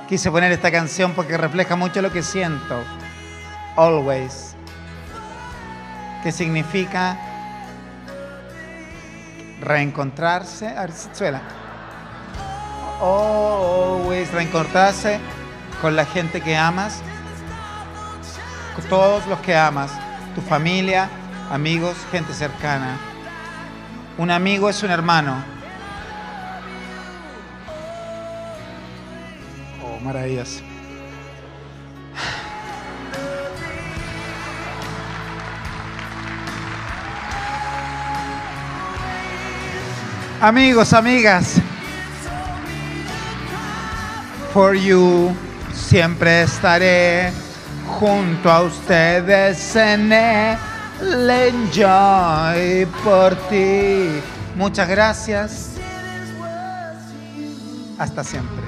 Quise poner esta canción porque refleja mucho lo que siento. Always. Que significa reencontrarse. A ver si suena. Always. Reencontrarse con la gente que amas. Con todos los que amas. Tu familia, amigos, gente cercana. Un amigo es un hermano. Oh, maravilloso. Amigos, amigas. For you, siempre estaré junto a ustedes en el enjoy por ti. Muchas gracias. Hasta siempre.